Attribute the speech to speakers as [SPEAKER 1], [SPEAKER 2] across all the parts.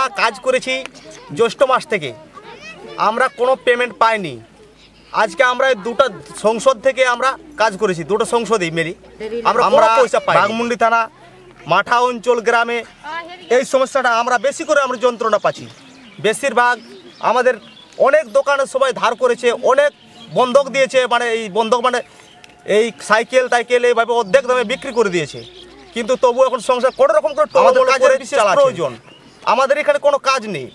[SPEAKER 1] কাজ করেছি জ্যৈষ্ঠ মাস থেকে, আমরা কোনো পেমেন্ট পাইনি। আজকে আমরা দুটো সংসদ থেকে আমরা কাজ করেছি, দুটো সংসদেই মেলি আমরা পয়সা পাই। বাঘমুন্ডি থানা মাঠা অঞ্চল গ্রামে এই সমস্যাটা আমরা বেশি করে আমরা যন্ত্রণা পাচ্ছি। বেশিরভাগ আমাদের অনেক দোকানে সবাই ধার করেছে, অনেক বন্ধক দিয়েছে, মানে এই বন্ধক মানে এই সাইকেল টাইকেল এইভাবে অর্ধেক দামে বিক্রি করে দিয়েছে। কিন্তু তবু এখন সংসার কোনো রকম করে প্রয়োজন, আমাদের এখানে কোনো কাজ নেই।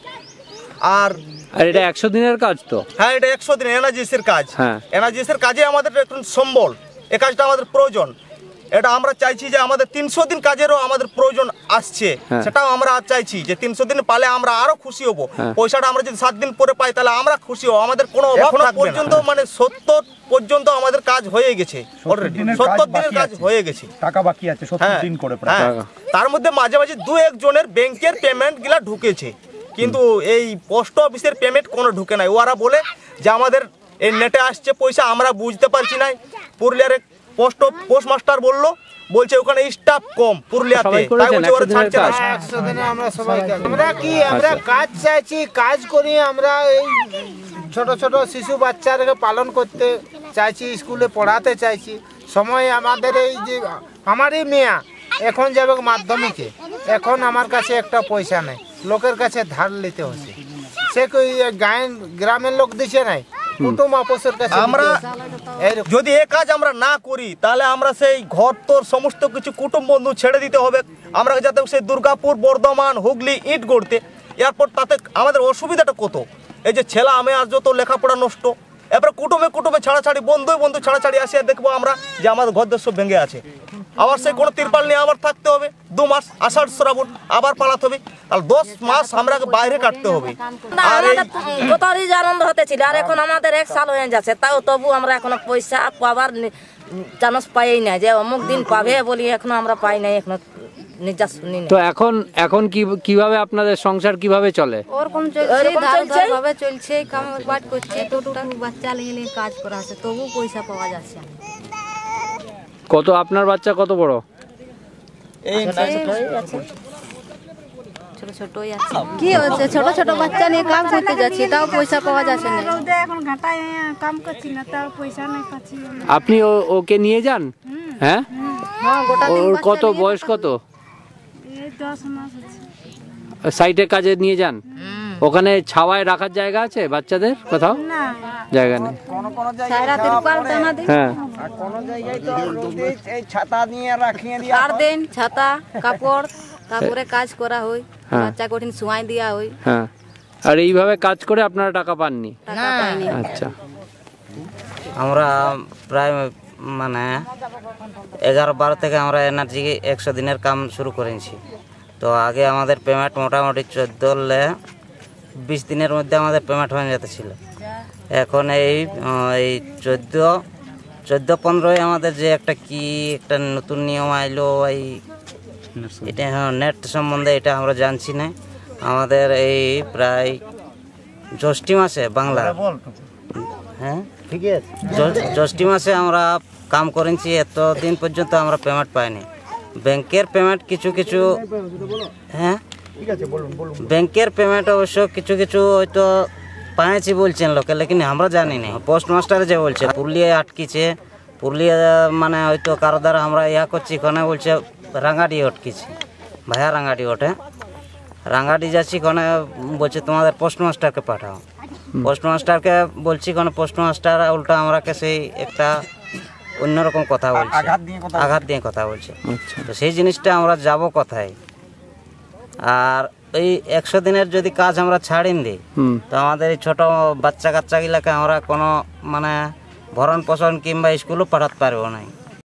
[SPEAKER 1] আর
[SPEAKER 2] এটা 100 দিনের কাজ তো?
[SPEAKER 1] হ্যাঁ, এটা 100 দিনের এনআরজিএসের কাজ। এনআরজিএসের কাজে আমাদের এখন সম্বল, এই কাজটা আমাদের প্রয়োজন। এটা আমরা চাইছি যে আমাদের 300 দিন কাজেরও আমাদের প্রয়োজন আসছে, সেটাও আমরা চাইছি যে 300 দিন পালে আমরা আরো খুশি হব। পয়সাটা আমরা যদি 7 দিন পরে পাই তাহলে আমরা খুশি হব, আমাদের কোনো অভাব পর্যন্ত মানে 70 পর্যন্ত আমাদের কাজ হয়ে গেছে অলরেডি। 70 দিনের কাজ হয়ে গেছে,
[SPEAKER 3] টাকা বাকি আছে 70 দিন করে প্রায়।
[SPEAKER 1] তার মধ্যে মাঝে মাঝে 2-1 জনের ব্যাংকের পেমেন্ট গুলা ঢুকেছে, কিন্তু এই পোস্ট অফিসের পেমেন্ট কোনো ঢুকে নাই। ওরা বলে যে আমাদের এই নেটে আসছে পয়সা, আমরা বুঝতে পারছি না। পুরুলিয়ার পোস্ট মাস্টার বলছে ওখানে স্টাফ কম পুরুলিয়াতে, তাই বলছে ওরা ছাড়ছে না।
[SPEAKER 4] 100 দিনে আমরা সবাই আমরা কাজ চাইছি, কাজ করি। আমরা এই ছোট ছোট শিশু বাচ্চাদেরকে পালন করতে চাইছি, স্কুলে পড়াতে চাইছি। সময় আমাদের এই যে আমার এই মেয়া এখন যাবে মাধ্যমিকে, এখন আমার কাছে একটা পয়সা নেই, লোকের কাছে ধার নিতে হচ্ছে। সে গ্রামের লোক দিছে নাই, কুটুম আপোষের কাছে।
[SPEAKER 1] আমরা যদি এই কাজ আমরা না করি তাহলে আমরা সেই ঘর তোর সমস্ত কিছু কুটুম বন্ধু ছেড়ে দিতে হবে। আমরা যাতে সেই দুর্গাপুর, বর্ধমান, হুগলি ইট গড়তে, এরপর তাতে আমাদের অসুবিধাটা কত। এই যে ছেলে আমি আর যত লেখাপড়া নষ্ট, এরপরে কুটুমে ছাড়াছাড়ি, বন্ধু ছাড়াছাড়ি আসে দেখবো আমরা যে আমাদের ঘর দেশ সব ভেঙে আছে। আবার সেই কোনো তিরপাল নিয়ে আবার থাকতে হবে 2 মাস, আষাঢ় শ্রাবণ আবার পালাতে হবে, তাহলে 10 মাস আমরা বাইরে কাটতে হবে।
[SPEAKER 5] আর কতই আনন্দ হতেছিল, আর এখন আমাদের 1 সাল হয়ে যাচ্ছে, তাও তবু আমরা এখনো পয়সা পাবার চান্স পাই না, যে অমুক দিন পাবে বলি এখনো আমরা পাই নাই, এখনো নিজা শুনি না।
[SPEAKER 2] তো এখন কিভাবে আপনাদের সংসার কিভাবে চলে?
[SPEAKER 6] ওরকম চলছে, ভাবে চলছে, কাম বাট করছে, টুকটাক বাচ্চা নিয়ে কাজ করা আছে, তবু পয়সা পাওয়া যাচ্ছে।
[SPEAKER 2] কত আপনার বাচ্চা কত বড়?
[SPEAKER 5] এই ছোটই আছে।
[SPEAKER 6] কি হচ্ছে, ছোট ছোট বাচ্চা নিয়ে কাম করতে যাচ্ছি, তাও পয়সা পাওয়া যাচ্ছে না।
[SPEAKER 7] এখন ঘাটায় কাম করছি না, তাও পয়সা নাই পাচ্ছি।
[SPEAKER 2] আপনি ওকে নিয়ে যান? হ্যাঁ, ওর কত বয়স কত?
[SPEAKER 7] 10 মাস আছে।
[SPEAKER 2] সাইটে কাজে নিয়ে যান? ওখানে ছাওয়ায় রাখার জায়গা আছে বাচ্চাদের? কোথাও জায়গা নেই।
[SPEAKER 4] হ্যাঁ, কোন জায়গায় তো এই ছাতা নিয়ে রাখিয়ে দিয়া
[SPEAKER 6] আর দেন ছাতা কাপড়, তারপরে কাজ করা হয়, বাচ্চা কঠিন শুয়াই দিয়া হয়।
[SPEAKER 2] হ্যাঁ, আর এইভাবে কাজ করে আপনারা টাকা পাননি?
[SPEAKER 6] টাকা পাইনি।
[SPEAKER 2] আচ্ছা,
[SPEAKER 8] আমরা প্রায় মানে 11-12 থেকে আমরা এনার্জি 100 দিনের কাম শুরু করেছি। তো আগে আমাদের পেমেন্ট মোটামুটি 14-20 দিনের মধ্যে আমাদের পেমেন্ট হয়ে যেতেছিল। এখন এই 14-15 আমাদের যে একটা নতুন নিয়ম আইলো, এটা নেট সম্বন্ধে এটা আমরা জানছি না। আমাদের এই প্রায় জ্যৈষ্ঠী মাসে বাংলা, হ্যাঁ ঠিক আছে, জ্যৈষ্ঠী মাসে আমরা কাম করেছি, এতদিন পর্যন্ত আমরা পেমেন্ট পাইনি। ব্যাংকের পেমেন্ট কিছু হ্যাঁ ব্যাংকের পেমেন্ট অবশ্য কিছু হয়তো পাইছি বলছেন লোকে, লেকিন আমরা জানি না। পোস্ট মাস্টার যে বলছে পুরুলিয়ায় আটকিছে, পুরুলিয়া মানে হয়তো কারো দ্বারা আমরা করছি, ওখানে বলছে রাঙ্গাডি আটকিছে, ভাইয়া রাঙ্গাডি ওঠে, রাঙ্গাডি যাচ্ছি, ওখানে বলছে তোমাদের পোস্ট মাস্টারকে পাঠাও। পোস্ট মাস্টারকে বলছি, ওখানে পোস্ট মাস্টার উল্টা আমরাকে সেই একটা অন্যরকম কথা বলছে, আঘাত দিয়ে কথা বলছে। তো সেই জিনিসটা আমরা যাব কোথায়? আর এই 100 দিনের যদি কাজ আমরা ছাড়িন দিই, তো আমাদের এই ছোট বাচ্চা কাচ্চাগুলাকে আমরা কোনো মানে ভরণ পোষণ কিংবা স্কুলও পাঠাতে পারবো না।